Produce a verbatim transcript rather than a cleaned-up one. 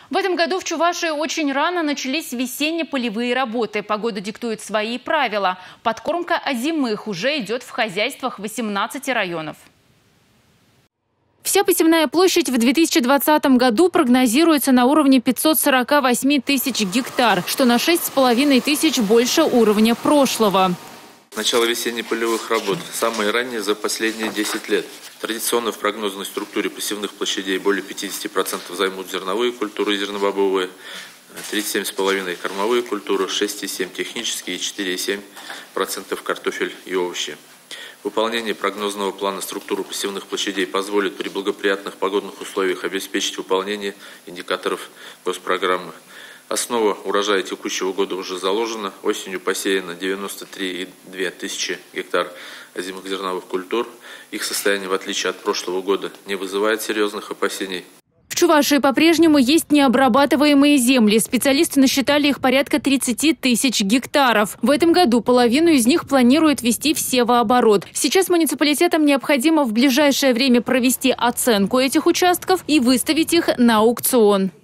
В этом году в Чувашии очень рано начались весенне-полевые работы. Погода диктует свои правила. Подкормка озимых уже идет в хозяйствах восемнадцати районов. Вся посевная площадь в две тысячи двадцатом году прогнозируется на уровне пятисот сорока восьми тысяч гектар, что на шесть с половиной тысяч больше уровня прошлого. Начало весенне-полевых работ самое раннее за последние десять лет. Традиционно в прогнозной структуре посевных площадей более пятидесяти процентов займут зерновые культуры и зернобобовые, тридцать семь и пять процентов кормовые культуры, шесть и семь процентов технические и четыре и семь процентов картофель и овощи. Выполнение прогнозного плана структуры посевных площадей позволит при благоприятных погодных условиях обеспечить выполнение индикаторов госпрограммы. Основа урожая текущего года уже заложена. Осенью посеяно девяносто три и две тысячи гектар озимых зерновых культур. Их состояние, в отличие от прошлого года, не вызывает серьезных опасений. В Чувашии по-прежнему есть необрабатываемые земли. Специалисты насчитали их порядка тридцати тысяч гектаров. В этом году половину из них планируют ввести в севооборот. Сейчас муниципалитетам необходимо в ближайшее время провести оценку этих участков и выставить их на аукцион.